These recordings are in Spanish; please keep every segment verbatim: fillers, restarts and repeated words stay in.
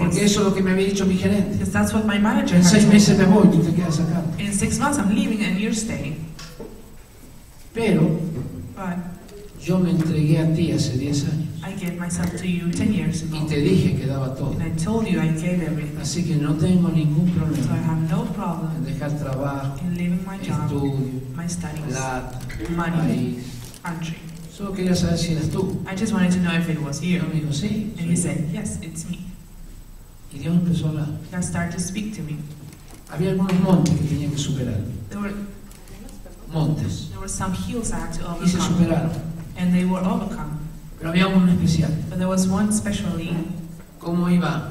Porque eso es lo que me había dicho mi gerente. Because that's what my manager En had seis told meses me. me voy, tú te quedas acá. In six months I'm leaving and you're staying. Pero But yo me entregué a ti hace diez años. I gave myself to you ten years ago. Y te dije que daba todo. And I told you I gave everything. Así que no tengo ningún So I problema have no en problem dejar trabajo, in leaving my job, estudio, my studies, plata, money, país. country. Solo quería saber si eras tú. I just wanted to know if it was Y you. él me dijo, sí. And he said, yes, it's me. Y Dios empezó a hablar. God started to speak to me. Había algunos montes que tenía que superar. There were, Montes. there were some hills I had to Y se overcome. superaron. And they were overcome. Pero había uno especial. But there was one especially. ¿Cómo iba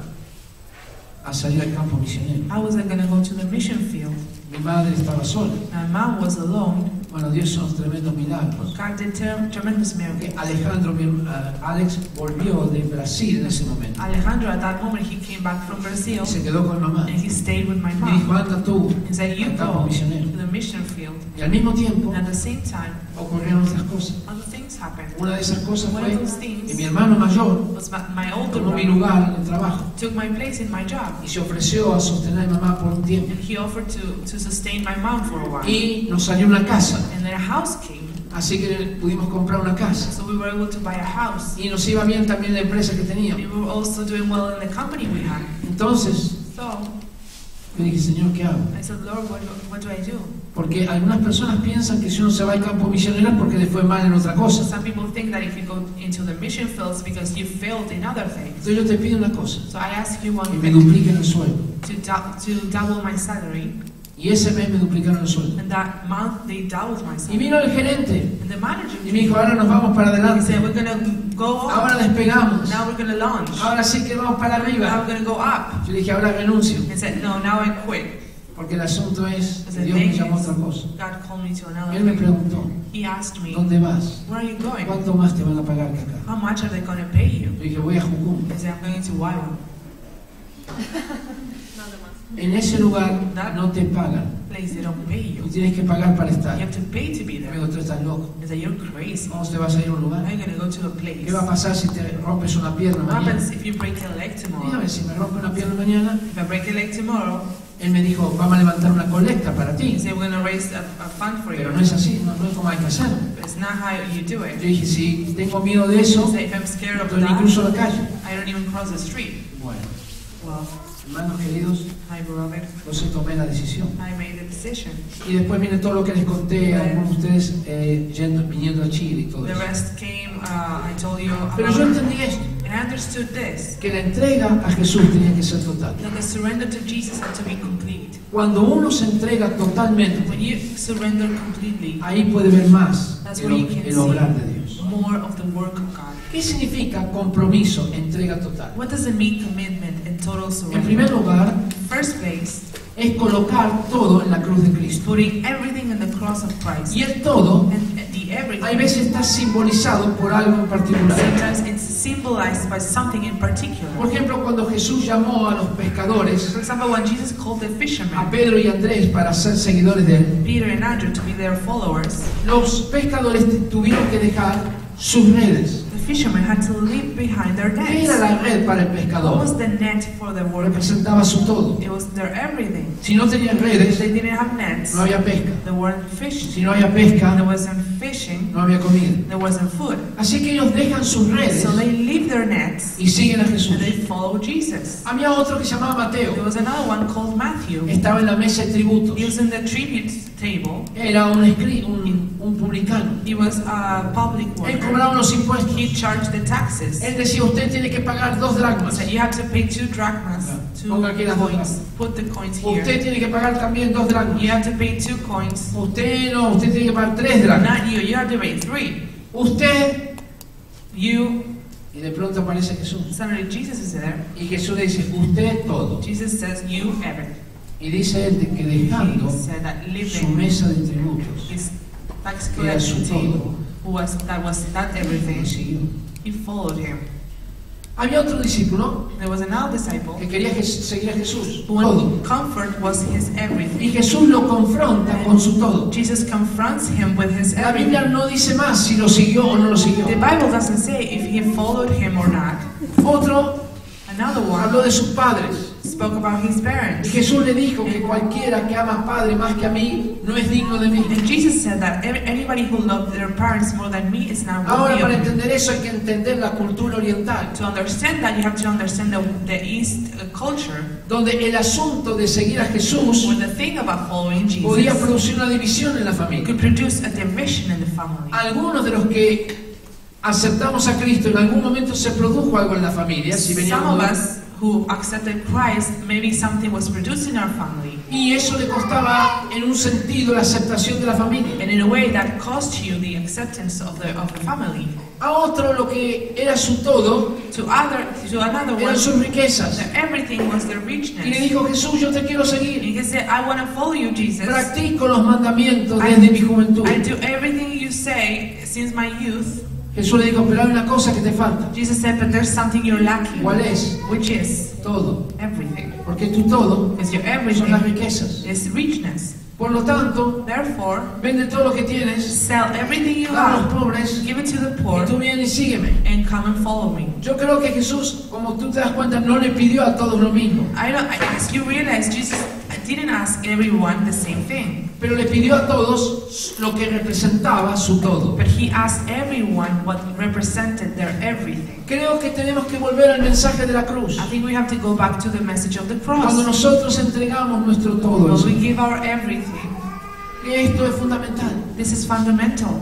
a salir al campo misionero? I wasn't going to go to the mission field. Mi madre estaba sola. My mom was alone. Bueno, Dios hizo unos tremendos milagros. God did ter- tremendous miracles. Alejandro, mi, uh, Alex, volvió de Brasil en ese momento. Alejandro, at that moment, he came back from Brazil Y se quedó con mamá. and he stayed with my Me dijo, mom. anda tú He said, you al campo go misionero. to the mission field. Y al mismo tiempo And at the same time, ocurrieron otras cosas. other things happened. Una de esas cosas One fue of those que things mi hermano mayor was my, my older tomó mi brother lugar en el trabajo took my place in my job. y se ofreció a sostener a mi mamá por un tiempo. And he offered to, to sustain my mom for a while. Y nos salió una casa. And then a house came. Así que pudimos comprar una casa. So we were able to buy a house. Y nos iba bien también la empresa que teníamos. And we were also doing well in the company we had. Entonces, So yo dije, Señor, ¿qué hago? I said, Lord, what do, what do I do? Porque algunas personas piensan que si uno se va al campo misionero es porque le fue mal en otra cosa. Some people think that if you go into the mission fields because you failed in other things. Entonces yo te pido una cosa, So I ask you one que me thing, dupliquen el sueldo. to, du- to double my salary. Y ese mes me duplicaron el sueldo. And that month they doubled my Y salary. vino el gerente And the manager y me dijo, ahora nos vamos para he adelante. said, we're going to go on. Ahora despegamos. Now we're going to launch. Ahora sí que vamos para Now arriba. we're going to go up. Yo dije, ahora renuncio. And said, no, now I quit. Porque el asunto es I que said, Dios me thank llamó a you. otra cosa. God called me to Él another me thing. preguntó, He asked me, ¿dónde vas? where are you going? ¿Cuánto más te van a pagar que acá? How much are they going to pay you? Yo dije, voy a Jucum. I said, I'm going to Waiwa. En ese lugar no te pagan. Place they don't pay you. Tú tienes que pagar para You estar. have to pay to be Me there. dijo, tú estás loco. I said, you're crazy. ¿Cómo te vas a ir a un lugar? How are you going to go to a place? ¿Qué va a pasar si te rompes una pierna What mañana? happens if you break a leg tomorrow? Dígame, si me rompe una pierna mañana, If I break a leg tomorrow, él me dijo, vamos a levantar una colecta para he ti. said, we're going to raise a, a fund for you. Pero no es así, no, no es como hay que hacerlo. But it's not how you do Yo it. dije, si tengo miedo de eso, So if I'm scared of yo ni that, cruzo la calle. I don't even cross the street. Bueno, Well, hermanos queridos, my beloved, entonces tomé la decisión. I made a decision. Y después viene todo lo que les conté a algunos de ustedes eh, yendo, viniendo a Chile y todo The eso. rest came, uh, I told you Pero yo about, entendí esto, and I understood this, que la entrega a Jesús tenía que ser total. that the surrender to Jesus had to be complete. Cuando uno se entrega totalmente, When you surrender completely, ahí puede ver más that's el, where you can el obrar de Dios. see more of the work of God. ¿Qué significa compromiso, entrega total? What does it mean, commitment and total En primer surrender? lugar, First place, es colocar todo en la cruz de Cristo. putting everything in the cross of Christ. Y el todo, And the hay everything, veces está simbolizado por algo en particular. sometimes it's symbolized by something in particular. Por ejemplo, cuando Jesús llamó a los pescadores, For example, when Jesus called the a fishermen, Pedro y Andrés para ser seguidores de él, Peter and Andrew, to be their followers, los pescadores tuvieron que dejar sus redes. the fishermen had to leave behind their ¿Qué era nets. la red para el What pescador? was the net for the workers? Representaba su todo. It was their everything. Si no tenían If redes, they didn't have nets, no había pesca. there weren't fish. Si no había There pesca, wasn't fishing, no había comida. there wasn't food. Así que ellos dejan sus redes So they leave their nets y siguen a Jesús. and they follow Jesus. Había otro que se llamaba Mateo. There was another one called Matthew. Estaba en la mesa de tributos. He was in the tribute table. Era un, escri- un, un publicano. He was a public Él worker. cobraba los impuestos. He charged the taxes. Él decía, usted tiene que pagar dos dracmas. So you have to pay two drachmas, two Ponga aquí las dos coins. Put the coins here. Usted tiene que pagar también dos dracmas. You have to pay two coins. Usted no, usted tiene que pagar tres dracmas. Not you, you have to pay three. Usted. You, Y de pronto aparece Jesús. suddenly Jesus is there. Y Jesús le dice, usted todo. Jesus says, you everything. Y dice él de que dejando He said that su living mesa de tributos, his tax que era su collection todo, table, who was, that was that le everything, siguió. he followed him. Había otro discípulo There was another disciple que quería que- seguir a Jesús, who todo. comfort was his Y everything. Jesús lo confronta con su todo. Jesus confronts him with his La Biblia everything. no dice más si lo siguió o no lo siguió. The Bible doesn't say if he followed him or not. Otro Another one habló de sus padres. spoke about his Y parents. Jesús le dijo que cualquiera que ama a padre más que a mí no es digno de mí. And Jesus said that every- anybody who loved their parents more than me is not Ahora, worthy para of me. entender eso hay que entender la cultura oriental, To understand that, you have to understand the, the East uh, culture, donde el asunto de seguir a Jesús where the thing about following podía Jesus producir una división en la familia. could produce a division in the family. Algunos de los que aceptamos a Cristo en algún momento se produjo algo en la familia, si Some veníamos of de- us who accepted Christ, maybe something was produced in our family, y eso le costaba en un sentido la aceptación de la familia. and in a way that cost you the acceptance of the of the family. A otro lo que era su todo To other, to another one, eran sus riquezas. that everything was their Y le richness. dijo, Jesús, yo te quiero And seguir. he said, I want to follow you, Jesus. Practico los mandamientos I- desde mi juventud. I do everything you say since my youth. Jesús le dijo, pero hay una cosa que te falta. Jesus said, but there's something you're lacking, ¿Cuál es? which is Todo. everything. Porque tu todo Because your son las everything riquezas. is richness. Por lo tanto, Therefore, vende todo lo que tienes, sell everything you da a los have, pobres, give it to the y poor, tú vienes y sígueme. and come and follow me. Yo creo que Jesús, como tú te das cuenta, no le pidió a todos lo mismo, I don't, I- as you realize, Jesus didn't ask everyone the same thing, pero le pidió a todos lo que representaba su todo. but he asked everyone what represented their everything. Creo que tenemos que volver al mensaje de la cruz. I think we have to go back to the message of the Cuando cross. nosotros entregamos nuestro todo, When eso, we give our everything, que esto es fundamental. this is fundamental.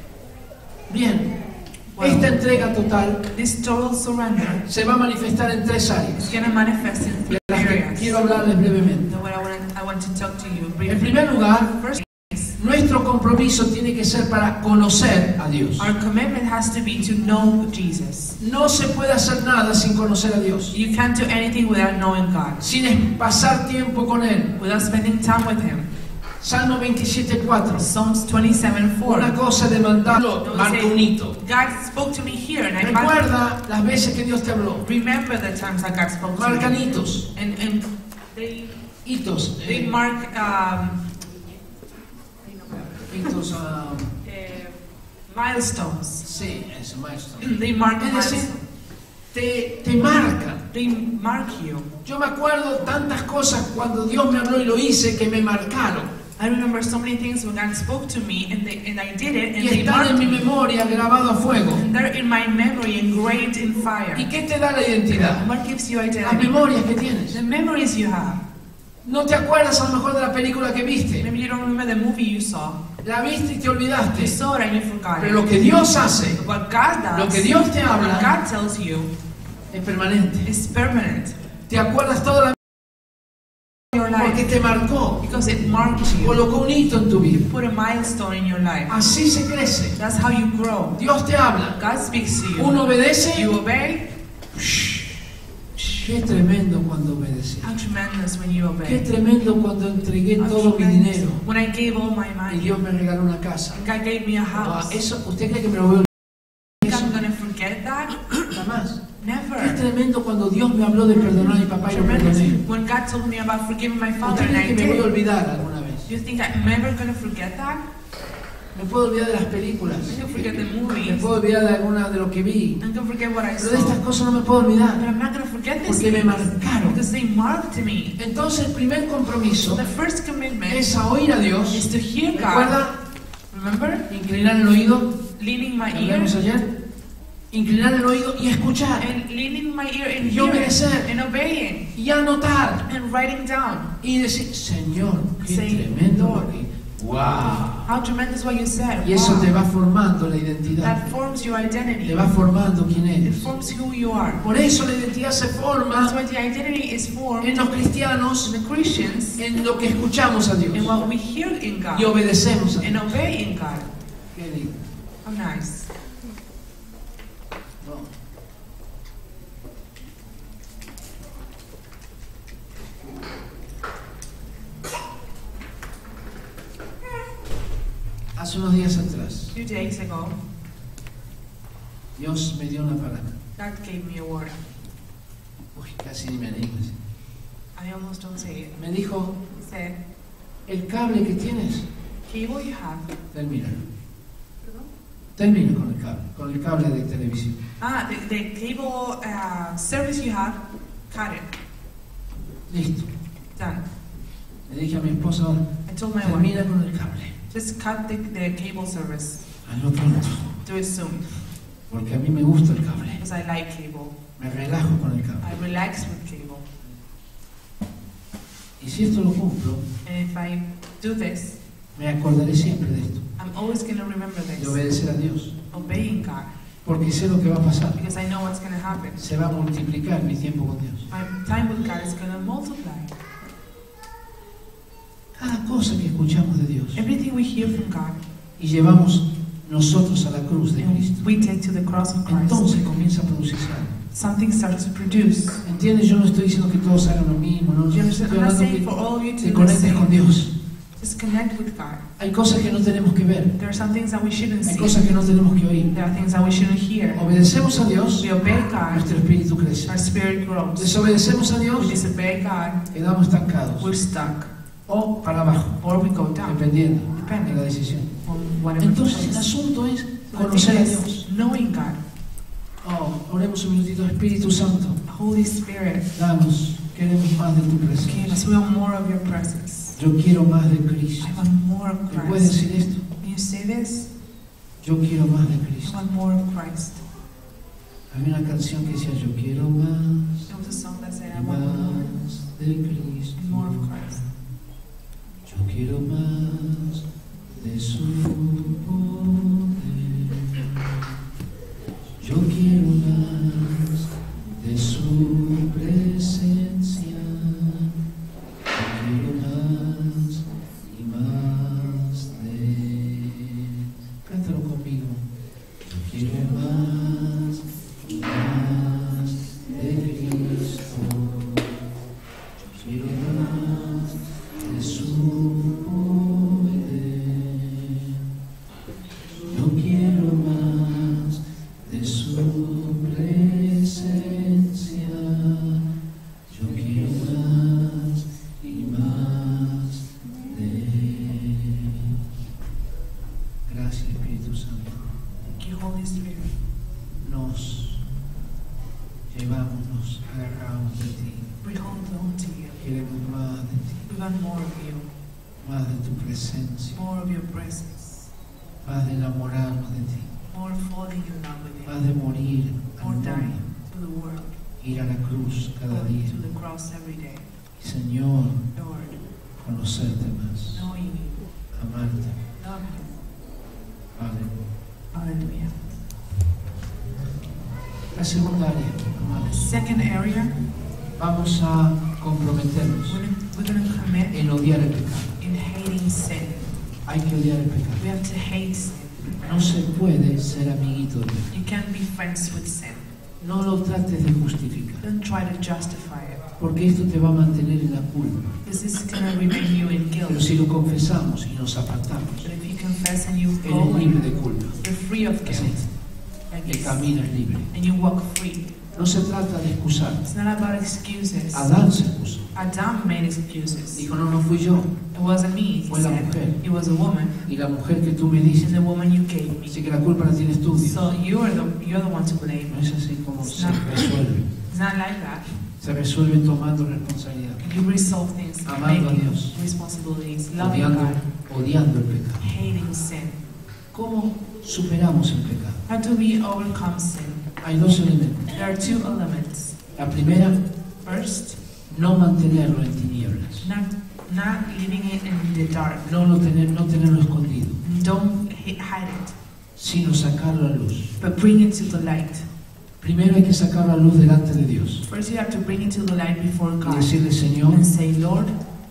Bien, Well, esta entrega total this total surrender se va a manifestar en tres áreas, is going to manifest in de three las que areas. quiero hablarles brevemente. That's what I want, I want to talk to you En briefly. primer lugar, First is, nuestro compromiso tiene que ser para conocer a Dios. our commitment has to be to know Jesus. No se puede hacer nada sin conocer a Dios, You can't do anything without knowing God, sin es- pasar tiempo con Él. without spending time with Him. Salmo veintisiete cuatro. Psalms twenty-seven four. Una cosa de mandarlo, marca un hito. God spoke to me here, and I mark, Recuerda las veces que Dios te habló. remember the times that God spoke to Marcan me. hitos. And, and they, Hitos. they eh, mark um, hitos. ah, uh, milestones. sí, eso, maestro. They mark Es decir, milestones. te, te marcan. They mark you. Yo me acuerdo tantas cosas cuando Dios me habló y lo hice que me marcaron. I remember so many things when God spoke to me, and, they, and I did it, and Y they están marked en mi me. memoria grabado a fuego. And they're in my memory, engraved in fire. ¿Y qué te da la identidad? What gives you Las identity? memorias que tienes. The memories you have. No te acuerdas a lo mejor de la película que viste. Maybe you don't remember the movie you saw. La viste y te You olvidaste. saw it and you forgot Pero it. lo que Dios hace, But what God does, lo que Dios te what habla, God tells you, es permanente. is permanent Te acuerdas toda la in your porque life te marcó. because it marked you. Colocó un hito en tu vida. Put a milestone in your life. Así se crece. That's how you grow. Dios te habla. God speaks to you. Uno obedece. You obey. Qué tremendo cuando obedecí. How tremendous when you Qué obey. tremendo cuando entregué How todo mi tremendous dinero when I gave all my y money. Dios me regaló una casa. And God gave me a Ah, house. eso, ¿usted cree que me lo voy a Think olvidar? I'm gonna forget that? Eso, jamás. Qué Never. tremendo cuando Dios me habló de perdonar a mi papá y lo Tremendous. perdoné. When God told me about forgiving my father ¿Usted and cree I que me voy a did. olvidar alguna vez? You think I'm never gonna forget that? Me puedo olvidar de las películas. I can forget the Me movies. puedo olvidar de alguna de lo que vi. I can forget what I Pero de estas saw. cosas no me puedo But olvidar. I'm not gonna forget this Porque me marcaron. because they marked me. Entonces el primer compromiso The first commitment es a oír a is Dios. to hear God. ¿Recuerda? Remember? Inclinar el oído. Leaning my Lo ear vimos ayer. Inclinar el oído y escuchar. and leaning my ear and Y hearing obedecer. and obeying Y anotar. and writing down. Y decir, Señor, qué Say, tremendo Lord. lo que... ¡Wow! How tremendous what you said. Y eso Wow. te va formando la identidad. That forms your identity. Te va formando quién It eres. forms who you are. Por eso la identidad se That's forma why the identity is formed en in los cristianos, the Christians en lo que escuchamos a Dios and what we hear in God y obedecemos a and Dios. obey in God. Qué lindo. How nice. No. Hace unos días atrás, A few days ago, Dios me dio una palabra. God gave me a word. Uy, casi ni me animo. I almost don't say it. Me dijo, He said, el cable que tienes, cable you have. termina. Termina con el cable, con el cable de televisión. Ah, the, the cable uh, service you have, cut it. Listo. Done. Le dije a mi esposa, I told my wife, termina con el cable. just cut the, the cable service. Hazlo pronto. Do it soon. Porque a mí me gusta el cable. Because I like cable. Me relajo con el cable. I relax with cable. Y si esto lo cumplo, And if I do this, me acordaré siempre de esto. I'm always going to remember De this. obedecer a Dios. Obeying God. Porque sé lo que va a pasar. Because I know what's going to happen. Se va a multiplicar mi tiempo con Dios. My time with God is going to multiply. Cada cosa que escuchamos de Dios Everything we hear from God, y llevamos nosotros a la cruz de and Cristo, we take to the cross of Christ, entonces comienza a producirse algo. something starts to produce. ¿Entiendes? Yo no estoy diciendo que todos hagan lo mismo, no, You estoy understand? I'm not hablando saying que for all of you to te do the conectes con same. Dios. Just connect with God. Hay cosas que no tenemos que ver, There are some things that we shouldn't hay see. cosas que no tenemos que oír. There are things that we shouldn't hear. Obedecemos a Dios, We obey God, nuestro espíritu crece. our spirit grows. Desobedecemos a We Dios, disobey God, quedamos estancados. we're stuck. O para abajo, Or we go down, dependiendo de depending la decisión. on whatever Entonces el choice. asunto es The conocer a thing Dios. is knowing God. Oh, oremos un minutito. Espíritu Santo, Holy Spirit, danos, queremos más de tu give presencia. us, we want more of your presence. Yo quiero más de Cristo. I want more of ¿Me puedes Christ. decir esto? Can you say this? Yo quiero más de I Cristo. want more of Christ. Había una canción que decía, yo quiero más, There was a song that said, I y want more, más de Cristo. more of Christ. Yo quiero más de su poder. Yo quiero más de su presencia. Yo quiero más y más de él. Cántalo conmigo. Yo quiero más y más de Cristo. Yo quiero más de su poder. Yo quiero más de su presencia. Yo quiero más y más de él. Gracias, Espíritu Santo. Thank you, Holy Spirit. Nos llevamos, nos agarramos de ti. We hold on to you. Queremos más de ti, We want more of you, más de tu presencia, more of your presence, más de enamorarnos de ti, more falling in love with más you, de morir more al dying mundo, to the world, ir a la cruz cada going día. to the cross every day. Y Señor, Lord, conocerte más, knowing you, amarte. love you. Aleluya. Hallelujah. La segunda área, The hermanos, second area, vamos a comprometernos we're gonna, we're gonna commit en odiar el pecado. in hating sin. Hay que odiar el pecado. We have to hate sin. No se puede ser amiguito del pecado. You can't be friends with sin. No lo trates de justificar, Don't try to justify it, porque esto te va a mantener en la culpa. because this is gonna remain you in Pero guilt. si lo confesamos y nos apartamos, But if you confess and you eres go, libre de culpa. you're free of Así, guilt. Like el this. camino es libre. And you walk free. No se trata de excusar. It's not about excuses. Adán se excusó. Adam made excuses. Dijo, no, no fui yo. It wasn't me, he Fue la said. mujer. It was a woman, Y la mujer que tú me dices. and the woman you gave me. Así que la culpa la tienes tú, Dios. So you're the you're the one to blame. No es así como se No. resuelve. It's not like that. Se resuelve tomando responsabilidad. You resolve things, Amando a making Dios. responsibilities, loving Odiando, God, odiando el pecado. hating sin. ¿Cómo superamos el pecado? How do we overcome sin? Hay dos elementos. There are two elements. La primera, First, no mantenerlo en tinieblas. not not leaving it in the dark. No, lo tener, no tenerlo escondido, Don't hi- hide it, sino sacarlo a luz. but bring it to the light. Primero hay que sacar a luz delante de Dios. First, you have to bring it to the light before Y God decirle, Señor, and say, Lord,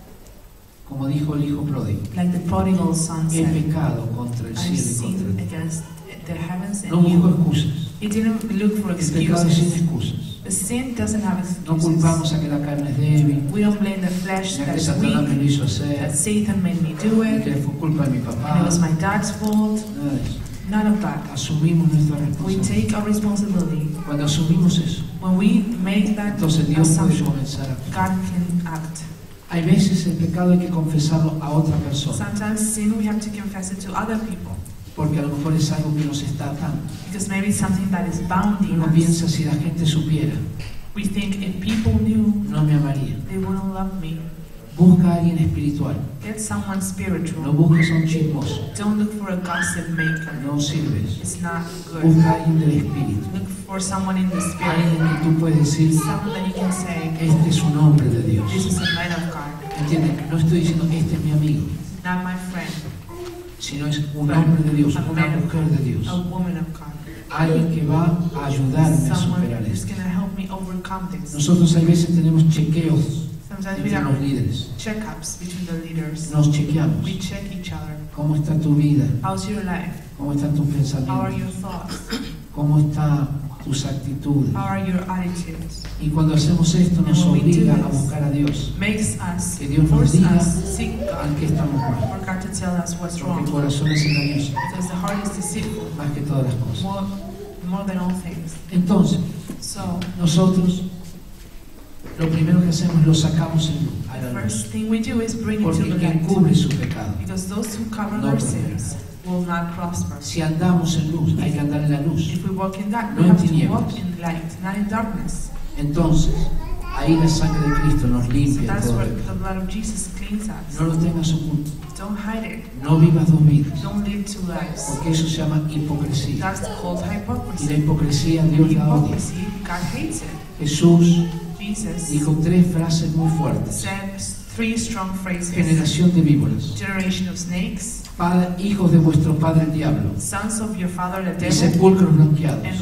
como dijo el hijo pródigo, like the prodigal son he said, pecado contra el I cielo y contra sinned ti. against the heavens No and busco you. excusas. He didn't look for El pecado es sin excuses. excusas. The sin doesn't have No excuses. culpamos a que la carne es débil, We don't blame the flesh ni a que that's Satanás me lo weak, hizo hacer, that Satan made me do ni it, que fue culpa de mi and papá. it was my dad's fault. Nada de eso. None of that. Asumimos nuestra We responsabilidad. take our responsibility. Cuando asumimos eso, When we make that entonces Dios puede assumption, comenzar a actuar. God can act. Hay veces el pecado hay que confesarlo a otra persona, Sometimes sin we have to confess it to other people, porque a lo mejor es algo que nos está atando. because maybe it's something that is bounding Uno us. piensa si la gente supiera, We think if people knew, no me amarían. they wouldn't love me. Busca a alguien espiritual. Get someone No spiritual. busques a un chismoso. Don't look for a gossip maker. No sirves. It's not good. Busca a alguien del espíritu. Look for someone in the spirit. Alguien que tú puedes decir, Someone that you can say, este es un hombre de Dios. this is a man of God, ¿Entienden? No estoy diciendo, este es mi amigo, not my friend, sino es un hombre de Dios, una mujer de Dios. a woman of God. Alguien que va a ayudarme a Someone superar who's esto. going to help me overcome this. Nosotros a veces tenemos chequeos Sometimes we entre los have líderes. checkups between the leaders. Nos chequeamos. We check each other. ¿Cómo está tu vida? How's your life? ¿Cómo están tus How are pensamientos? your thoughts? ¿Cómo están tus actitudes? How are your attitudes? Y cuando hacemos esto nos obliga a buscar a Dios. Makes us, Que Dios nos force diga us, seek en God, qué estamos mal. for God to tell us what's Porque el wrong. corazón es engañoso, Because the heart is deceitful, más que todas las cosas. more, more than all things. Entonces, So, nosotros lo primero que hacemos lo sacamos en- a the la luz. first thing we do is bring it to Porque the quien light. cubre su pecado. Because those who cover No their prosperará. sins will not prosper. Si andamos en luz, hay que andar en la luz. If we walk in that, No we en have to tinieblas. walk in light, not in darkness. Entonces, ahí la sangre de Cristo nos So limpia that's todo. where el the pecado. blood of Jesus cleans us. No lo tengas oculto. Don't hide it. No vivas dos vidas. Don't live two lives. Porque eso se llama hipocresía. That's called Y la hypocrisy. hipocresía Dios la odia. Hypocrisy, God hates it. Jesús Jesus dijo tres frases muy fuertes. said three strong phrases. Generación de víboras. Generation of snakes, Padre, hijos de vuestro padre el diablo. sons of your father the Y devil, sepulcros blanqueados. and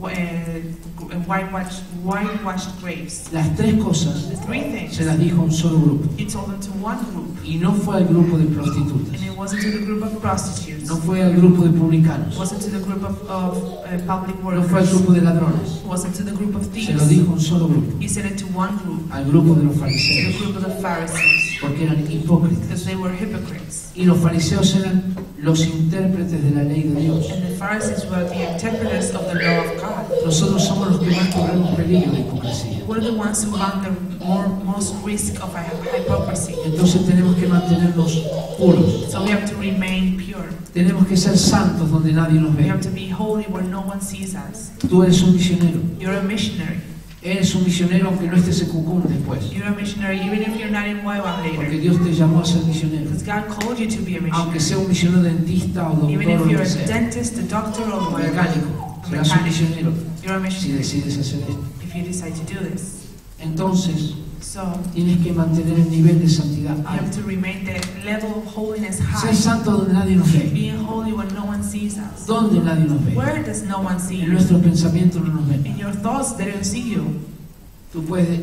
uh, whitewashed, whitewashed graves. Las tres cosas The three things. se las dijo a un solo grupo. He told them to one group, Y no fue al grupo de prostitutas. and it wasn't to the group of prostitutes. No fue al grupo de It publicanos. wasn't to the group of, of uh, public No fue al workers. grupo de ladrones. It wasn't to the group of Se lo thieves. dijo a un solo grupo. He said it to one group, Al grupo de los to the fariseos. group of the Pharisees, Porque eran hipócritas. because they were hypocrites. Y los fariseos eran los intérpretes de la ley de Dios. And the Pharisees were the interpreters of the law of God. Nosotros somos los que más corremos peligro de hipocresía. We're the ones who run the more, most risk of hy- hypocrisy. Entonces tenemos que mantenernos puros. So we have to remain pure. Tenemos que ser santos donde nadie nos We ve. have to be holy where no one sees us. Tú eres un misionero. You're a missionary. Eres un misionero aunque no estés en Cucún después. You're a missionary even if you're not in Waiwan Porque later. Dios te llamó a ser misionero. Because God called you to be a Aunque missionary. sea un misionero dentista o Even doctor o if lo you're que a sea. dentist, a doctor, or O whatever. mecánico. A Serás un mechanic. misionero You're a si missionary decides hacer esto. if you decide to do this. Entonces So tienes que mantener el nivel de santidad you have alto. to remain the level of holiness Ser high. santo donde nadie nos ve. Being holy when no one sees us. Donde nadie nos ve. Where does no one see En you? nuestros pensamientos no nos ven. In your thoughts, they don't see you. Tú puedes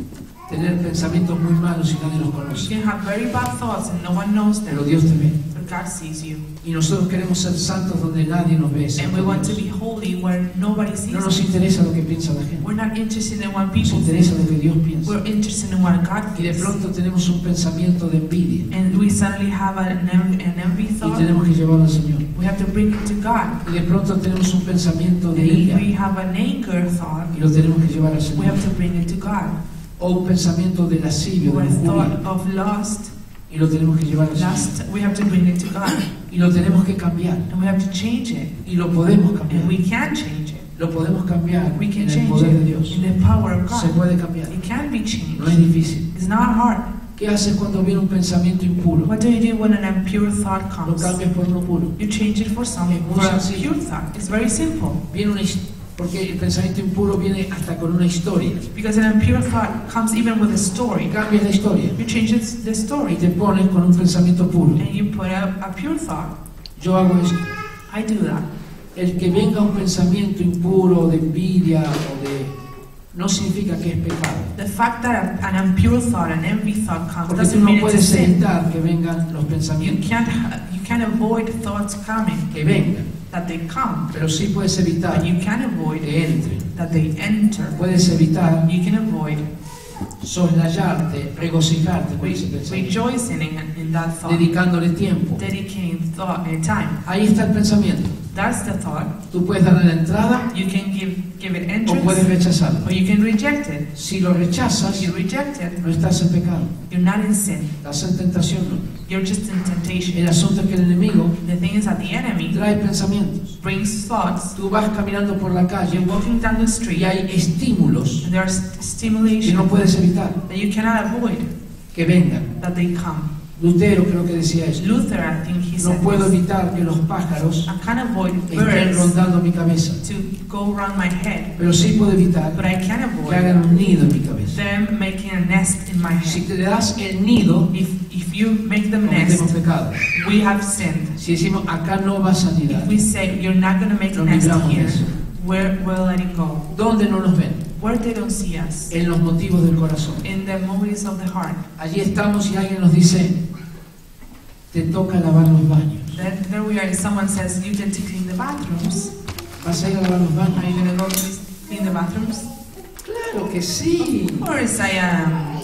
tener pensamientos muy malos y nadie los You conoce. can have very bad thoughts and no one knows Pero them. Dios te ve. But God sees you. Y nosotros queremos ser santos donde nadie nos ve. And santo we want to Dios. be holy where nobody sees No nos us. interesa lo que piensa la gente. We're not interested in what Nos people interesa think. lo que Dios piensa. We're interested in what God Y de thinks. pronto tenemos un pensamiento de envidia. And we suddenly have an, en- an envy Y thought. tenemos que llevarlo al Señor. We have to bring it to God. Y de pronto tenemos un pensamiento And de if ira. we have an anger thought, Y lo tenemos que llevar al we Señor. have to bring it to God. O un pensamiento de lascivio, Or de a thought lujuria. of lust, Y lo tenemos que llevar al Señor. lust, we have to bring it to God. Y lo tenemos que cambiar. And we have to change it. Y lo podemos And cambiar. we can change it. Lo podemos cambiar We can en el change poder de it Dios. in the power of Se God. puede cambiar. It can be No es changed. difícil. It's not hard. ¿Qué haces cuando viene un pensamiento impuro? What do you do when an impure thought Lo comes? cambias por uno puro. You change it for something, Muy for a sencillo. pure thought. It's very simple. Viene una his- porque el pensamiento impuro viene hasta con una historia. Because an impure thought comes even with a Y story. cambias la historia. You change it, the Y story te pones con un pensamiento puro. and you put a, a pure thought. Yo hago esto. I do that. El que venga un pensamiento impuro de envidia o de... no significa que es pecado. The fact that a- an impure thought, an envy thought comes Porque tú doesn't no mean it's a puedes sin. evitar que vengan los You pensamientos. can't, you can't avoid thoughts coming, Que vengan. that they come. Pero sí puedes evitar But you can avoid que entren. that they enter. Puedes evitar You can avoid soslayarte, regocijarte con ese re- pensamiento. rejoicing in, in that thought, Dedicándole tiempo. dedicating thought and time. Ahí está el pensamiento. That's the thought. Tú puedes darle la entrada You can give give it o puedes entrance, rechazarlo. or you can reject it. Si lo rechazas, If you reject it, no estás en pecado, you're not in sin. estás en tentación. No. You're just in temptation. El asunto es que el enemigo The thing is that the enemy trae pensamientos. brings thoughts. Tú vas caminando por la calle You're walking down the y street, hay estímulos and there are st- que stimulation no puedes evitar that you cannot avoid, que vengan. that they come. Lutero creo que decía eso. Luther, I think he No said puedo this. evitar que los pájaros I can't avoid estén birds rondando mi cabeza, to go around my head, pero sí puedo evitar but I can que hagan avoid un nido en mi cabeza. them making a nest in my Si head. te das el nido, If if you make them cometemos nest, pecado. we have sinned. Si decimos acá no vas a nidar, If we say you're not going to make a nos nest libramos de here, eso. we're we're letting go. ¿Dónde no nos ven? Where they don't see us, En los motivos del corazón. in the motives of the heart. Allí estamos y alguien nos dice, te toca lavar los baños. Then there we are. Someone says you get to clean the bathrooms. ¿Vas a ir a lavar los Are baños? you going to go please clean the bathrooms? Claro que sí. Of course I am.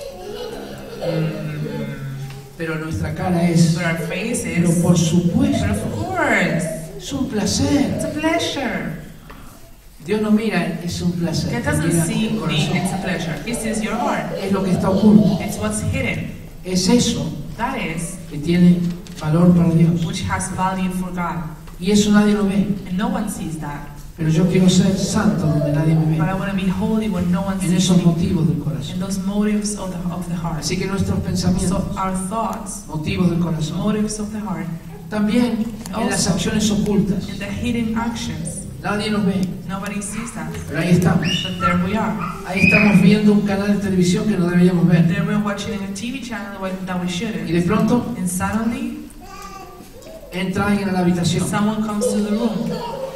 Pero nuestra cara es, But our face pero is. por But supuesto, of course, es un placer. it's a pleasure. Dios no mira, es un placer. God doesn't Mira see el me, corazón. it's a pleasure. He sees your heart. Es lo que está oculto. It's what's hidden. Es eso That is, que tiene valor para Dios. which has value for God. Y eso nadie lo ve. And no one sees that. Pero yo quiero ser santo donde nadie me But ve. I want to be holy when no one En sees esos me. motivos del In corazón. those motives of the, of the heart. Así que nuestros pensamientos, So our thoughts, motivos del corazón. motives of the heart, También en las acciones ocultas. and the hidden actions. Nadie nos ve. Nobody sees that. Pero ahí estamos. But there we are. Ahí estamos viendo un canal de televisión que no deberíamos ver. There we're watching a T V channel that we Y shouldn't. de pronto And suddenly, entra alguien a la habitación. someone comes to the room.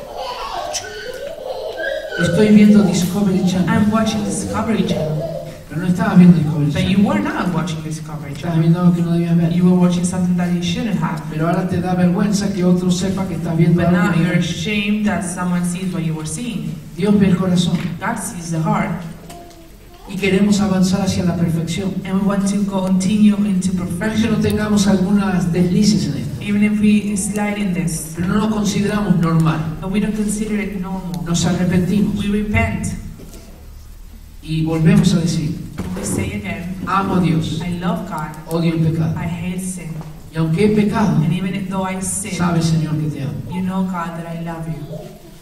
Estoy viendo Discovery Channel. I'm watching Discovery Channel. Pero no estabas viendo Discovery But Channel. you were not watching Discovery Estabas Channel. viendo algo que no debías ver. You were watching something that you shouldn't have. Pero ahora te da vergüenza que otro sepa que estás viendo But algo now que no you're debes. ashamed that someone sees what you were seeing. Dios ve el corazón. God sees the heart. Y queremos avanzar hacia la perfección. And we want to continue into No es que no perfection. tengamos algunas deslices en esto. Even if we slide in this. Pero no lo consideramos normal. But we don't consider it normal. Nos arrepentimos. We repent. Y volvemos a decir, And we say again, amo a Dios, I love God. odio el pecado. I hate sin. Y aunque he pecado, And even though I sin, sabe Señor que te amo. you know, God, that I love you.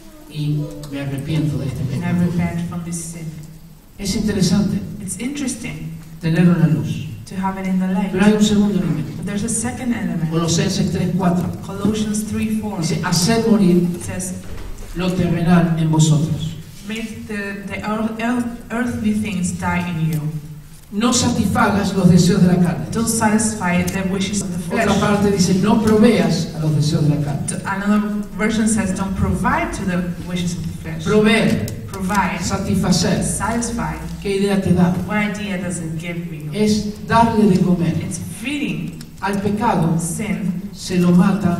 Y me arrepiento de este And I pecado. repent from this sin. Es interesante It's interesting tenerlo en la luz. to have it in the light. Pero hay un segundo elemento. But there's a second element. Colosenses tres cuatro. Colossians three four Dice, haced morir says, lo terrenal en vosotros. make the, the earth, earth, earthly things die in you. No satisfagas los deseos de la carne. Don't satisfy the wishes of the Otra flesh. parte dice, no proveas a los deseos de la carne. Another version says, don't provide to the wishes of the flesh. Proveer, Provide, satisfacer. satisfy. ¿Qué idea te da? What idea does it give you? Es darle de comer. It's feeding Al pecado sin. se lo mata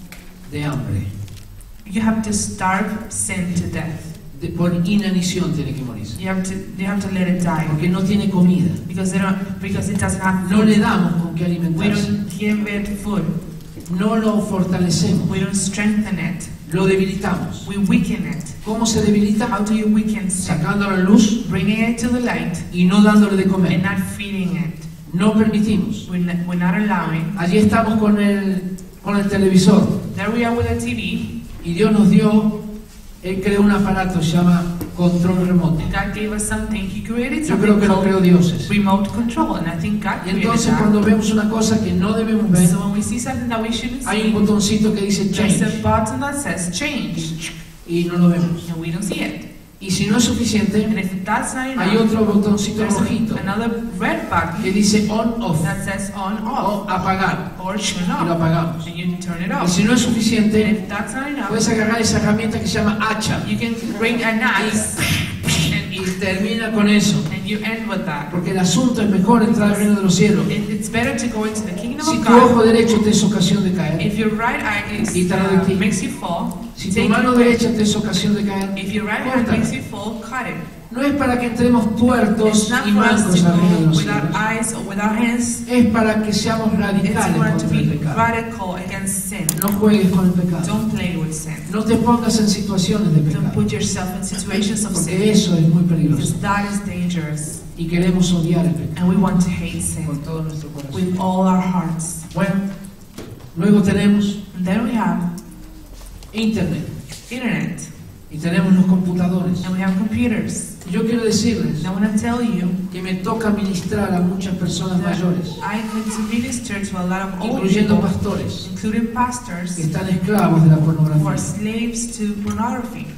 de hambre. You have to starve sin to death. De- por inanición tiene que morir. You have to you have to let it die Porque no tiene comida. because they don't because it doesn't have No food. le damos con qué We alimentarse. don't give it food. No lo fortalecemos. We don't strengthen it. Lo debilitamos. We weaken it. ¿Cómo se debilita? How do you weaken sin? Sacándolo a la luz Bringing it to the light y no dándole de and comer. not feeding it. No permitimos. We're not, we're not allowing. Allí estamos con el, con el televisor. There we are with the T V. Y Dios nos dio, Él creó un aparato, se llama control remoto. And God gave us something. He created Yo something creo que lo creó called Dios. ese. remote control, and I think God Y created entonces that. cuando vemos una cosa que no debemos ver, So when we see something that we shouldn't hay un see, botoncito que dice there's a change button that says change, y no lo vemos. and we don't see it. Y si no es suficiente, And if that's not hay enough, otro botoncito there's rojito a- another red que button dice on off that says on o off apagar or turn y lo off, apagamos. and you turn it Y off. si no es And suficiente, if that's not enough, puedes agarrar esa herramienta que se llama hacha you can bring an axe and, y termina con eso. and you end with that. Porque el asunto es mejor entrar al reino de los cielos. It, it's better to go into the kingdom Si of tu ojo God. derecho te es ocasión de caer, If your right eye is, Quítalo de ti. uh, makes you fall, si tu take mano it. derecha te es ocasión de caer, If your right hand córtala. makes you fall, cut it. No es para que entremos tuertos It's not y for us mancos to al reino de go los with our cielos. eyes or with our hands. Es para que seamos It's radicales for us to contra el be pecado. radical against sin. No juegues con el pecado. Don't play with sin. No te pongas en situaciones de Don't pecado. put yourself in situations of Porque sin. eso es muy Because peligroso. that is dangerous. Y queremos odiar el pecado And we want to hate sin con todo nuestro corazón. with all our hearts. Bueno, luego tenemos And then we have Internet. internet. Y tenemos los computadores. And we have computers. Y yo quiero decirles And I want to tell you, que me toca ministrar a muchas personas that mayores, I get to minister to a lot of old incluyendo people, pastores, including pastors, que están esclavos de la who are pornografía. slaves to pornography.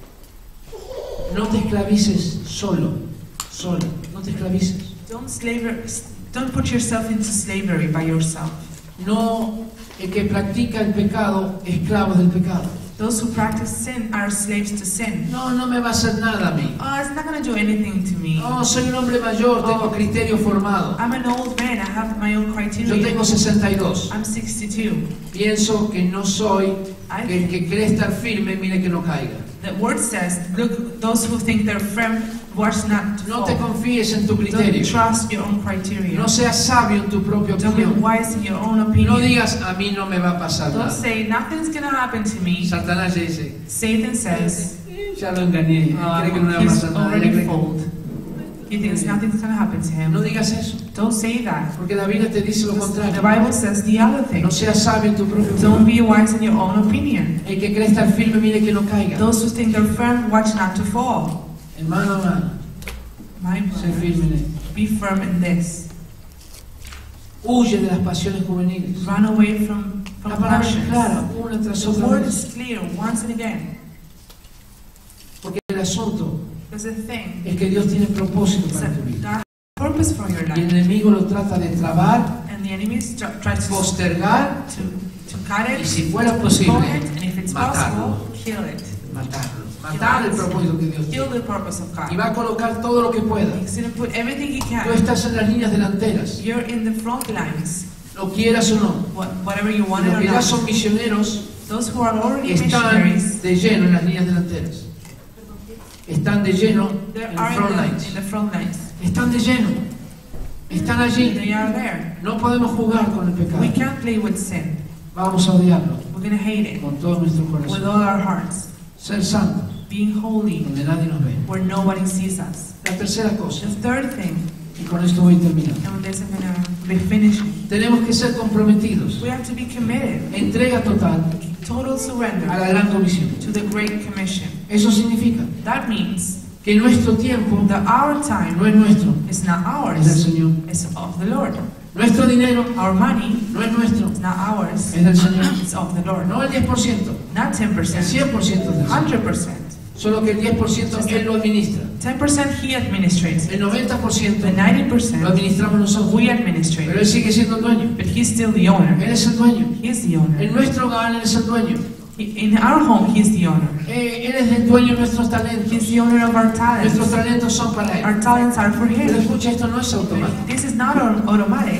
No te esclavices solo, solo, no te esclavices. Don't slaver, don't put yourself into slavery by yourself. No, el que practica el pecado, esclavos del pecado. Those who practice sin are slaves to sin. No, no me va a hacer nada a mí. Oh, it's not going to do anything to me. No, soy un hombre mayor, tengo criterio formado. I'm an old man, I have my own Yo criteria. tengo sesenta y dos. I'm sixty-two. Pienso que no soy, I que el que cree estar firme, mire que no caiga. The word says, look, those who think they're firm, watch not to No te fall. confíes en tu Don't criterio. trust your own criteria. No seas sabio en tu propia Don't be opinión. wise in your own No opinion. digas, a mí no me va a pasar Don't nada. say, nothing's going to happen to me. Satanás dice, Satan says, ya lo engañé, uh, cree que no le va a he's pasar nada. already Él cree que- fooled. He thinks nothing's going to happen to him. No digas eso, Don't say that. porque la Biblia te dice lo The contrario. Bible says the other thing. No seas sabio en tu propia Don't opinión. be wise in your own opinion. El que cree estar firme, mire que no caiga. Those who think they're firm, watch not to fall. Hermano, hermano, My sé brother, firme en esto. be firm in this. Huye de las pasiones juveniles. Run away from, from La palabra es passions. clara, una tras The otra word vez. is clear once and again. Porque el asunto There's a thing. es que Dios tiene propósito It's para a tu vida. God has a purpose for your Y el life. enemigo lo trata de trabar, And the enemy is tr- tries to, postergar to, to cut y it, si fuera postpone posible, it, and if it's matarlo. possible, kill it. matarlo. Matar el propósito que Dios Kill tiene. the purpose of Y God. va a colocar todo lo que pueda. He's going to put everything he Tú can. estás en las líneas delanteras, You're in the front lines. lo quieras o no. What, whatever you want it Los or que ya not. son misioneros Those who are already están missionaries, de lleno en las líneas delanteras. Están de lleno they en are front in the, lines. in the front lines. Están de lleno. Están allí. They are there. No podemos jugar con el pecado. We can't play with sin. Vamos a odiarlo We're going to hate it con todo nuestro with corazón. all our hearts. Ser santos, Being holy donde nadie nos ve. where nobody sees us. La tercera cosa, The third thing, y con esto voy terminando. and with this I'm going to be finishing. Tenemos que ser comprometidos. We have to be committed, Entrega total total a surrender la gran comisión. to the Great Commission. Eso significa That means que nuestro tiempo that our time no es nuestro, is not es del ours, Señor. it's of the Lord. Nuestro dinero Our money no es nuestro, is not ours, es del Señor. it's of the Lord. No el diez por ciento, Not ten el percent, cien por ciento es del one Señor. hundred percent. Solo que el diez por ciento Él lo administra. ten percent He administrates. El noventa por ciento The ninety lo percent administramos nosotros. we Pero administrate. Él sigue siendo el dueño. But He's still the owner. Él es el dueño. He is the owner. En nuestro hogar Él es el dueño. In our home, He's the owner. Eh, Él es el dueño de nuestros He's talentos. the owner of our Nuestros talents. talentos son para Él. Our talents are for Pero Him. escucha, esto no es automático. This is not au- automatic.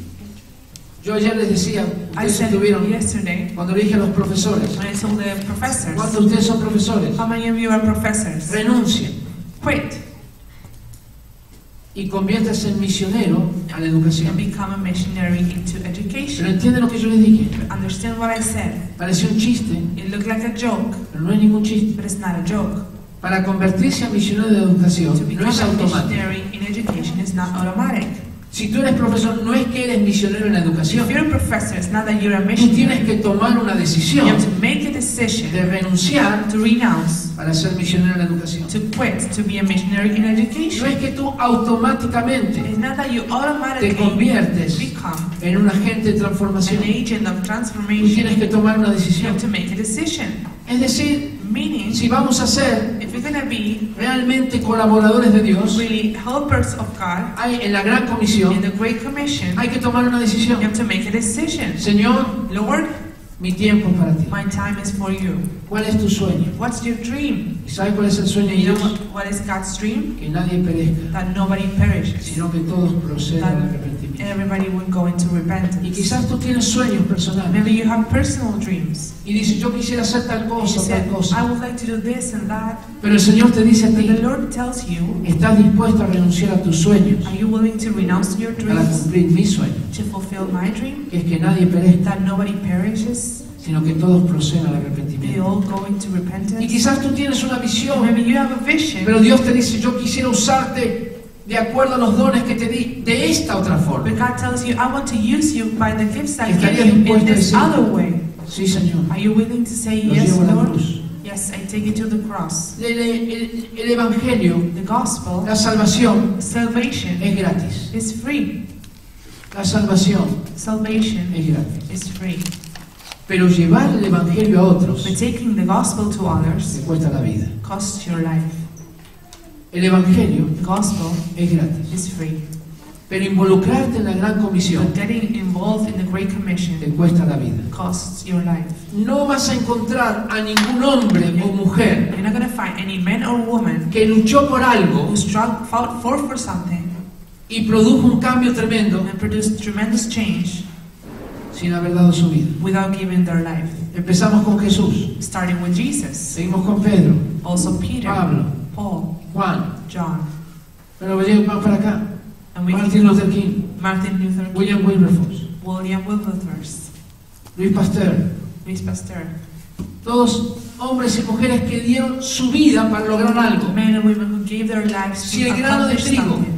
Yo ayer les decía, I ustedes said estuvieron, yesterday cuando le dije a los profesores, when I told the professors, ¿cuántos de ustedes son profesores? how many of you are professors? Renuncien Quit y conviértase en misionero a la educación. and become a missionary into Pero education. entienden lo que yo les dije. Understand what I said? Pareció un chiste, It looked like a joke, pero no es ningún chiste. but it's not a joke. Para convertirse a misionero de educación To no become es a automático. missionary in education is not automatic. Si tú eres profesor, no es que eres misionero en la educación. If you're a professor, it's not that you're a Tú tienes missionary. que tomar una You decisión have to make a decision de renunciar to renounce, para ser misionero en la educación. to quit, to be a missionary in No education. es que tú automáticamente It's not that you te automatically conviertes become en un agente de an transformación. agent of Tú transformation. tienes que tomar una You decisión. have to make a decision. Es decir, Meaning, si vamos a ser if we're going to be realmente colaboradores de Dios, really helpers of God hay, en la gran in comisión the Great Commission, hay que tomar una you decisión. have to make a decision. Señor, Lord, mi tiempo es para ti. my time is for you. ¿Cuál es tu sueño? What's your dream? ¿Y sabes cuál es el sueño de You know Dios? what, what is God's dream? Que nadie perezca, That nobody perishes. sino que todos procedan al That arrepentimiento. everybody would go into Y repentance. quizás tú tienes sueños personales Maybe you have personal dreams. y dices, yo quisiera hacer tal You cosa, say, tal cosa. I would like to do this and that. Pero el Señor te dice a But ti, the Lord tells you, ¿estás dispuesto a renunciar a tus sueños are you willing to renounce your para dreams cumplir mi sueño? to fulfill my dream? Que es que nadie perezca, That nobody perishes, sino que todos procedan al they arrepentimiento. all go into Y repentance. quizás tú tienes una visión, Maybe you have a vision, pero Dios te dice, yo quisiera usarte de acuerdo a los dones que te di, de esta otra forma. but God tells you, I want to use you by the gifts I give ¿Estarías you in dispuesto a this decir, other way. sí, Señor, Are you willing to say, los yes, llevo a la Lord? cruz? Yes, I take you to the cross. El, el- el Evangelio, The gospel, la salvación salvation es gratis. is free. La salvación Salvation es gratis. is free. Pero llevar el Evangelio a otros But taking the gospel to others te cuesta la vida. costs your life. El Evangelio The gospel es gratis. is free. Pero involucrarte en la gran comisión But getting involved in the Great Commission te cuesta la vida. costs your life. No vas a encontrar a ningún hombre o mujer You're not going to find any man or woman que luchó por algo who struggled, fought for, for something y produjo un cambio tremendo and produced tremendous change sin haber dado su vida. without giving their life. Empezamos con Jesús, Starting with Jesus, seguimos con Pedro, also Peter, Pablo, Paul, Juan, John, pero vamos para acá, and we Martin Luther King, Martin Luther King, William Wilberforce, William Wilberforce, Luis Pasteur, Luis Pasteur. todos hombres y mujeres que dieron su vida para lograr algo. Men and women who gave their lives Si to el grano de accomplish trigo something.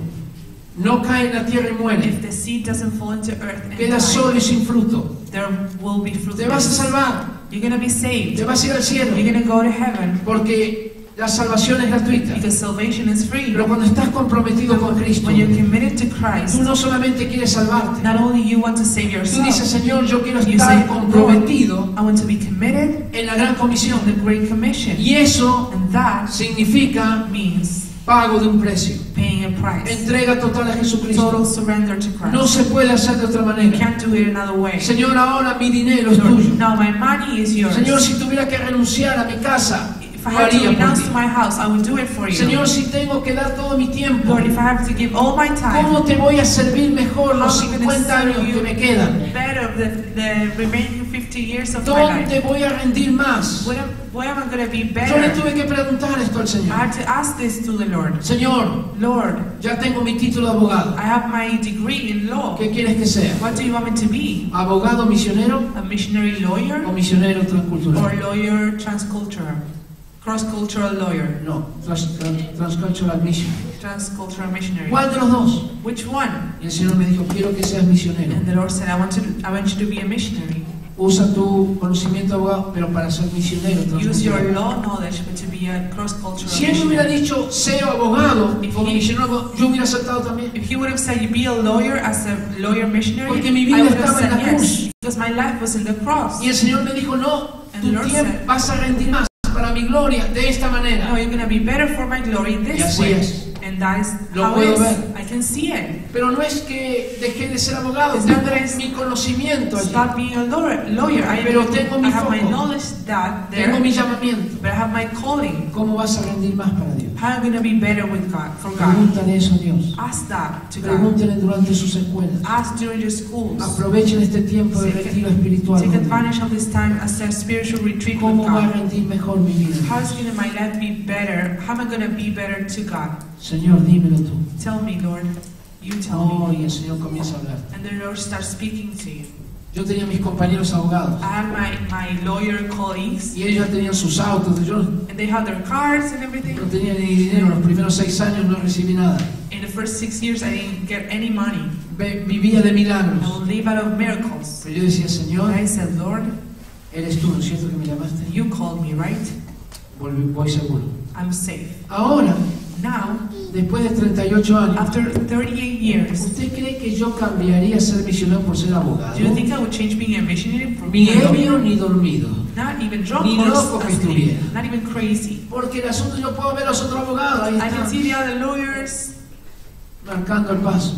no cae en la tierra y muere, If the seed doesn't fall into earth and queda die, solo y sin fruto, there will be fruit. te vas a salvar, You're going to be saved. te vas a ir al cielo, You're going to go to heaven porque la salvación es gratuita. because salvation is free. Pero cuando estás comprometido con Cristo, When you're committed to Christ, tú no solamente quieres salvarte, not only you want to save tú yourself, dices, Señor, yo quiero you estar say, comprometido I want to be committed en la gran comisión. in the Great Commission. Y eso And that significa means pago de un precio, paying a price. entrega total a Jesucristo. Total surrender to Christ. No se puede hacer de otra You manera. can't do it another way. Señor, ahora mi dinero es Lord, tuyo. now my money is yours. Señor, si tuviera que renunciar a mi casa, If lo I had to haría por renounce ti. to my house, I would do it for you. Señor, si tengo que dar todo mi tiempo, Lord, if I have to give all my time, ¿cómo te voy a servir mejor los How am I gonna cincuenta años serve you que me quedan? better the, the remaining fifty years of my ¿Dónde life? voy a rendir más? Where, where am I going to be Yo le better? tuve que preguntar esto al I Señor. had to ask this to the Lord. Señor, Lord, ya tengo mi título de abogado. I have my degree in law. ¿Qué quieres que sea? What do you want me to be? ¿Abogado misionero A missionary lawyer o misionero or transcultural? lawyer transcultural? Cross-cultural lawyer, No, trans, trans- transcultural mission. transcultural missionary. ¿Cuál de los dos? Which one? Y el Señor me dijo, quiero que seas misionero. And the Lord said, I want to, I want you to be a missionary. Usa tu conocimiento de abogado, pero para ser misionero Use your transcultural. law knowledge, but to be a cross-cultural Si él me hubiera missionary. dicho, sea abogado If o he- misionero, yo hubiera aceptado también. If he would have said, you be a lawyer as a lawyer missionary, Porque mi I vida would have estaba en said la yes. cruz. Because my life was in the cross. Y el Señor me dijo, no, And tu the Lord tiempo said, vas a rendir más para mi gloria de esta no, manera. you're going to be better for my glory Y this así way. es. And that is Lo how puedo it is. ver. I can see it. Pero no es que dejé de ser abogado, It's not tengo that I mi conocimiento allí, Stop being a lawyer. lawyer. I, Pero tengo mi I have my foco. knowledge that there, tengo mi llamamiento. but I have my calling. ¿Cómo vas a rendir más para Dios? How am I going to be better with God, for God? Pregúntale eso a Dios. Ask that to God. Pregúntale durante sus escuelas. Ask during your schools. Aprovechen este tiempo de Take- retiro espiritual. Take conmigo. advantage of this time as a spiritual retreat with ¿Cómo va a God. rendir mejor mi vida? How is going to my life be better? How am I going to be better to God? Señor, dímelo tú. Tell me, Lord. You tell Oh, me. y el Señor comienza a hablar. And the Lord starts speaking to you. Yo tenía mis compañeros abogados I have my, my lawyer colleagues, y ellos ya tenían sus autos. Yo and they have their cards and everything. no tenía ni dinero. Los primeros seis años no recibí nada. In the first six years, I didn't get any money. Ve- Vivía de I milagros. will live out of miracles. Pero yo decía, And Señor, I said, Lord, eres tú, ¿no es cierto que me llamaste? you called me, right? Volví- Voy seguro. I'm safe. Ahora, Now, después de treinta y ocho años, after thirty-eight years, ¿usted cree que yo cambiaría ser misionero por ser abogado? do you think I would change being a missionary for Ni being a ebrio lawyer? ni dormido. Not even drunk Ni or loco que asleep, estuviera. not even crazy. Porque el asunto, yo puedo ver a los otros abogados ahí I can están, see the other lawyers marcando el paso.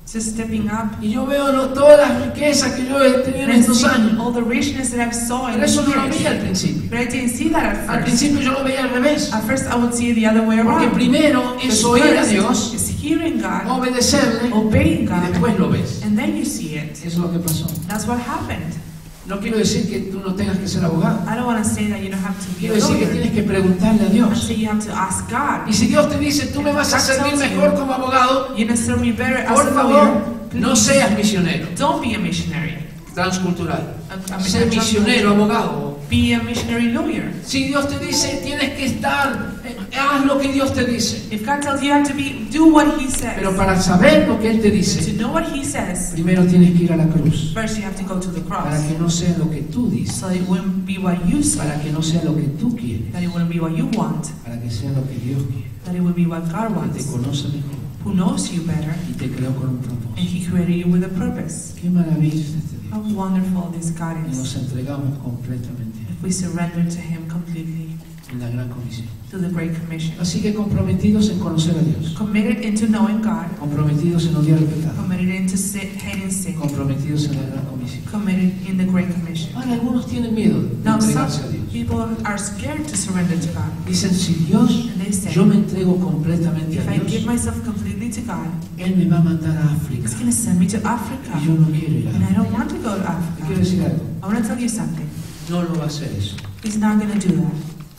just stepping up. Y yo veo ¿no? todas las riquezas que yo he tenido en And I estos see años. all the richness that I've saw in Pero eso no lo years. veía al principio. But I didn't see that at Al first. principio yo lo veía al revés. At first I would see it the other way Porque around. primero es Because oír a first Dios, is hearing God, obedecerle obeying y God, después lo ves. and then you see it. Eso es lo que pasó. That's what happened. No quiero decir que tú no tengas que ser abogado. I don't want to say that you don't have to be Quiero a decir que lawyer. tienes que preguntarle a I Dios. say you have to ask God. Y si Dios te dice, tú me vas a servir mejor como abogado, You're going to serve me better as por a favor, lawyer. no seas misionero Don't be a missionary. transcultural. A- a- Sé misionero, abogado. Be a missionary lawyer. Si Dios te dice, tienes que estar, eh, haz lo que Dios te dice. If God tells you you have to be, do what He says. Pero para saber lo que Él te To dice, know what He says, primero tienes que ir a la cruz. first you have to go to the Para cross. que no sea lo que tú dices. So it wouldn't be what you say, Para que no sea lo que tú quieres. that it wouldn't be what you want, Para que sea lo que Dios quiere. that it would be what God Que te wants, conoce mejor who knows you better, y te creó con un and propósito. He created you with a purpose. Qué maravilla es este Dios. How wonderful this God Y nos is. entregamos completamente If we surrender to Him completely, en la gran comisión. to the Great Commission. Así que comprometidos en conocer a Dios. Committed into knowing God, Comprometidos en odiar el pecado. committed into sin, hating sin, Comprometidos en la gran comisión. committed in the Great Commission. Ahora, algunos tienen miedo de Now, some entregarse a Dios. people are scared to surrender to God. Dicen, si Dios, And they say, yo me entrego completamente if a I give Dios, myself completely to God, Él me va a mandar a África. He's going to send me to Africa. Y yo no quiero ir a And I África. don't want to go to Te Africa. quiero decir algo. I want to tell you something. No lo va a hacer eso. He's not going to do that.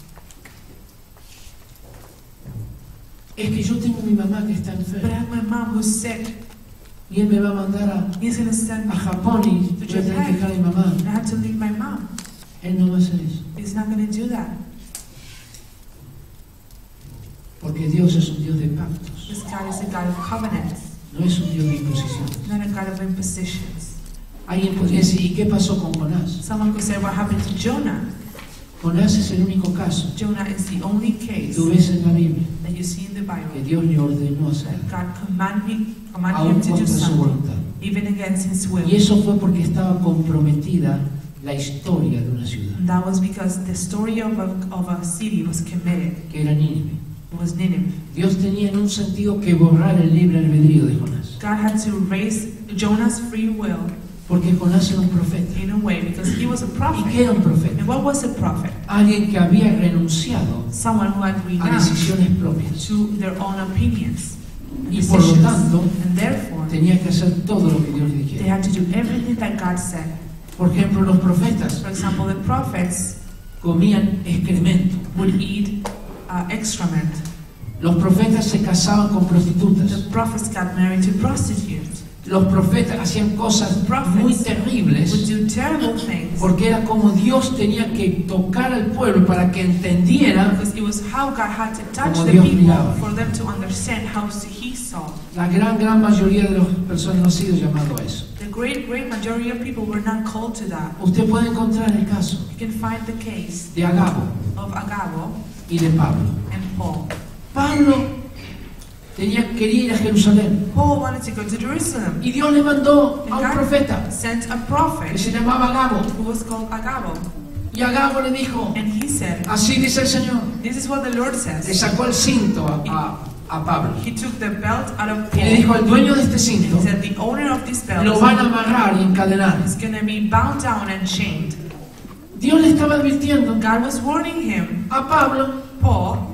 Es que yo tengo a mi mamá que está But I enferma. have my mom who's sick. Y Él me va a mandar a, He's going to send a me. Japón y voy a tener que dejar a mi mamá. And I have to leave my mom. Él no va a hacer eso. He's not going to do that. Porque Dios es un Dios de pactos. This God is a God of covenants, No es un Dios de imposiciones. not a God of impositions. Alguien podría decir, ¿y qué pasó con Jonás? Someone could say, what happened to Jonah? Jonás es el único caso Jonah is the only que case tú ves en la Biblia that you see in the que Bible Dios le ordenó hacer, that God command him, command aún him to do contra su something, voluntad. even against his will. Y eso fue porque estaba comprometida la historia de una ciudad, And that was because the story of a, of a city was committed. que era Nínive. It was Nineveh. Dios tenía en un sentido que borrar el libre albedrío de Jonás, God had to raise Jonah's free will porque Jonás era un profeta. in a way because he was a ¿Y qué prophet. era un profeta? And what was a prophet? Alguien que había renunciado Someone who had a renounced decisiones propias to their own opinions and y por lo decisions. tanto And therefore, tenía que hacer todo lo que Dios le they dijera. had to do everything that God said. Por ejemplo, los profetas For example, the prophets comían excremento. would eat uh, excrement. Los profetas se casaban con prostitutas. The prophets got married to prostitutes. Los profetas hacían cosas muy Would terribles do terrible things porque era como Dios tenía que tocar al pueblo para que entendiera because it was how God had to touch Como the Dios people miraba. for them to understand how He saw. la gran, gran mayoría de las personas no ha sido llamado a eso. The great, great majority of people were not called to that. Usted puede encontrar el caso You can find the case de Agabo of Agabo y de Pablo. and Paul. Pablo tenía, quería ir a Jerusalén Paul wanted to go to Jerusalem. y Dios le mandó a un God profeta sent a que prophet se llamaba Agabo. who was called Agabo. Y Agabo le dijo, And he said, así dice el Señor. this is what the Lord Le says. sacó el cinto a, a- a Pablo He took the belt out of y le Paul. dijo, el dueño de este And cinto he said, the owner of this belt lo van a amarrar y encadenar. is going to be bound down and chained. Dios le estaba advirtiendo God was warning him, a Pablo Paul,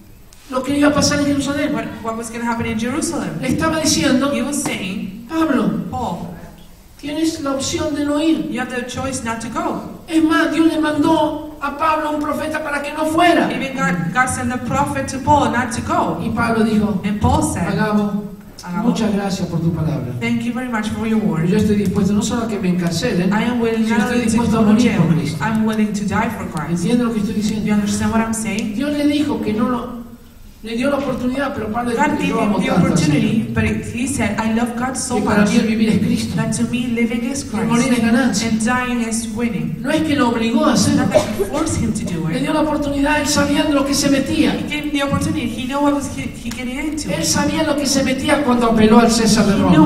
lo que iba a pasar en Jerusalén. what, what was going to happen in Jerusalem. Le estaba diciendo, He was saying, Pablo, Paul, tienes la opción de no ir. you have the choice not to go. Es más, Dios le mandó a Pablo un profeta para que no fuera. Even God, God sent a prophet to Paul not to go. Y Pablo dijo, And Paul said, Agabo, Agabo, muchas gracias por tu palabra. thank you very much for your Pero word. yo estoy dispuesto no solo a que me encarcelen, I am willing sino not estoy only to dispuesto a go to morir por jail, Cristo. I'm willing to die for Christ. ¿Entiende lo que estoy Do you diciendo? understand what I'm saying? Dios le dijo que no lo... Le dio la oportunidad, pero Pablo dijo God que gave yo him amo the tanto al Señor. opportunity, but it, he said, I love God so Que para much mí el vivir es Cristo. that to me living is Y morir es Christ ganancia. and dying is winning. No es que lo obligó a hacerlo. Not that he forced him to do Le it. dio la oportunidad, él sabía en lo que se metía. He gave him the opportunity. He knew what was he, he getting into. Él sabía lo que se metía cuando apeló al César de He knew Roma. what,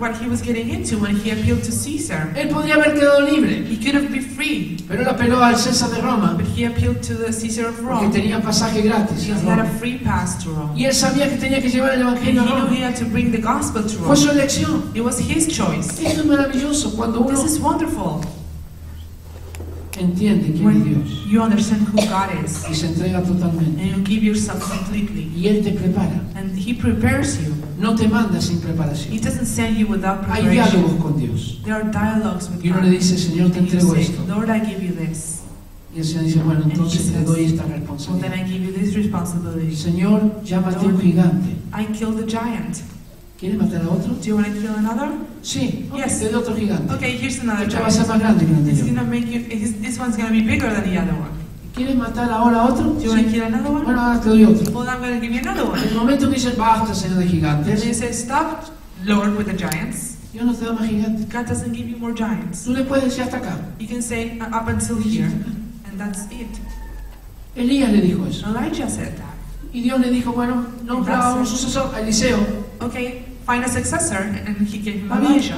what he was getting into when he appealed to Caesar. Él podría haber quedado libre, He could have been free, pero él apeló al César de Roma but he appealed to the Caesar of porque Rome. tenía pasaje gratis He a had a Roma. free pass to Rome. Y él sabía que tenía que llevar el And he evangelio a knew he Roma. had to bring the gospel to Fue su Rome. elección. It was his choice. Esto es maravilloso cuando uno This is wonderful entiende quién es when Dios you understand who God is y se entrega totalmente. and you give yourself completely. Y Él te prepara, And He prepares you. no te manda sin He preparación. doesn't send you without Hay preparation. diálogos con Dios. There are dialogues with Y uno God. le dice, Señor, te And you entrego say, esto. Lord, I give you this. Y el Señor dice, bueno, entonces te doy esta Well, then responsabilidad. I give you this responsibility. Señor, llámate un gigante. I killed the giant. ¿Quieres matar a otro? Do you want to kill another? Sí, ok, Yes. te doy otro gigante. Okay, here's another Este va a ser giant. más grande que el It's anterior. gonna make you. This, this one's gonna be bigger than the other one. ¿Quieres matar ahora a otro? Do you want to Sí. kill another one? Bueno, ahora te doy otro. Well, I'm gonna give you another one. En el momento que dices, basta, Señor de And gigantes, you say, stop, Lord, with the giants. Dios no te da más gigantes. God doesn't give you more giants. Tú le puedes decir hasta acá. You can say uh, up until here, and that's it. Elías le dijo eso. Elijah said that. Y Dios le dijo, bueno, nombra a un sucesor, a Eliseo. Okay, find a successor, and he gave him Ah, bien. Elijah.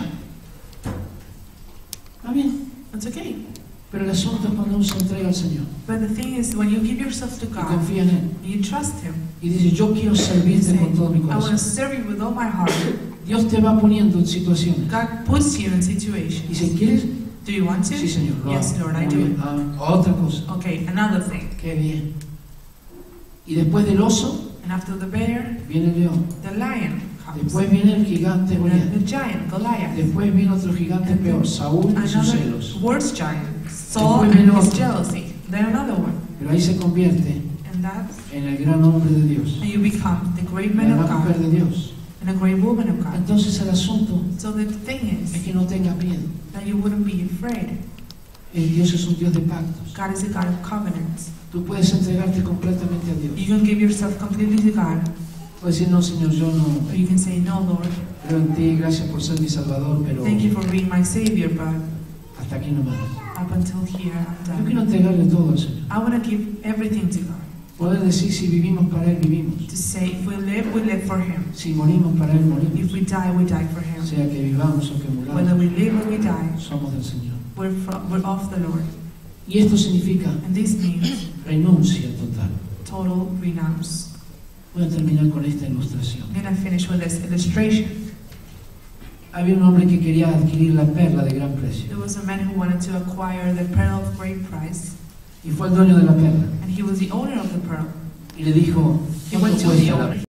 Está bien. That's okay. Pero el asunto es cuando uno se entrega al Señor But the thing is, when you give yourself to y God, confía en Él. you trust Him. Y dice, yo quiero You servirte say, con todo mi I want to corazón. serve you with all my heart. Dios te va poniendo en situaciones. God puts you in situations. Dice, ¿quieres? Do you want to? Sí, Señor. Lo Yes, hago. Lord, I Muy do. bien. Ah, otra cosa. Okay, another thing. Qué bien. Y después del oso, And after the bear, viene el león. the lion comes. Después viene el gigante And Goliat. then the giant, Goliath. Después viene otro gigante peor, Saúl y sus Another celos. worse giant, Saul Después and viene his otro. jealousy. Then another one. Pero ahí se convierte And that's, en el gran hombre de Dios, and you become the great la man of gran mujer God de Dios. and a great woman of God. Entonces el asunto So the thing es is que no tengas miedo. that you wouldn't be afraid. El Dios es un Dios de pactos. God is a God of covenants. Tú puedes entregarte completamente a Dios. You can give yourself completely to God, Puedes decir, no, Señor, yo no or you can say, no, Lord, creo en ti, gracias por ser mi Salvador, pero thank you for being my Savior, but hasta aquí nomás. up until here, I'm Yo quiero done. entregarle todo al Señor. I want to give everything to God. Poder decir, si vivimos para Él, vivimos. To say, if we live, we live for Him. Si morimos para Él, If morimos. we die, we die for Him. Sea que vivamos o que Whether muramos, we live or we die, somos del Señor. we're, from, we're of the Lord. Y esto significa And this means renuncia total. total renounce. Voy a terminar con esta ilustración. I'm going to finish with this illustration. Había un hombre que quería adquirir la perla de gran precio. There was a man who wanted to acquire the pearl of great price, Y fue el dueño de la perla. and he was the owner of the pearl. Y le dijo, He ¿cuánto went to the cuesta owner. la, He